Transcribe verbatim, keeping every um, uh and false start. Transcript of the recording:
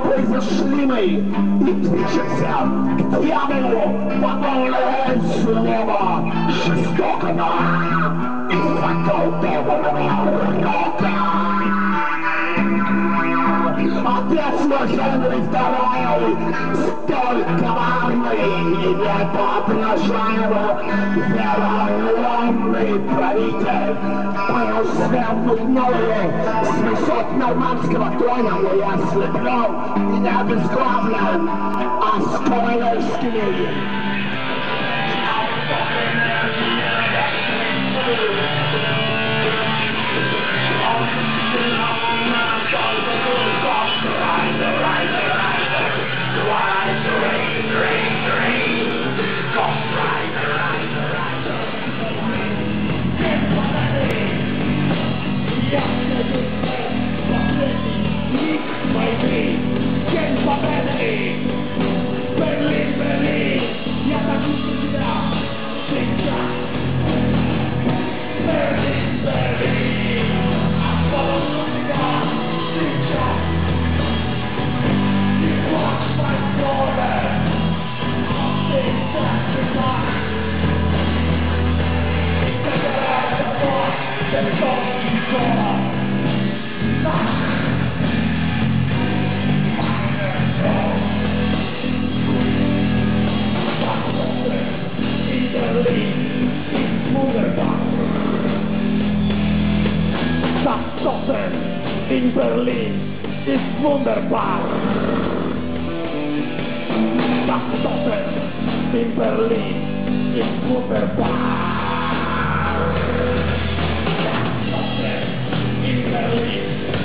произошли мы и движемся к дьяволу подобное слово жестокого и заколдованного рока. Отец блаженный второй, столь коварный и неподражаемый, вероломный правитель, был свергнутый с высот нормандского трона, но я ослеплен и не обезглавлен, а скоро лишний. Берлин, Берлин, я хочу тебя всегда. Берлин, Берлин, оставлю тебя сейчас. You watch my daughter, всегда всегда. Забирай тобой, далеко и скоро. Das Zocken in Berlin ist wunderbar. Das Zocken in Berlin ist wunderbar. Das Zocken in Berlin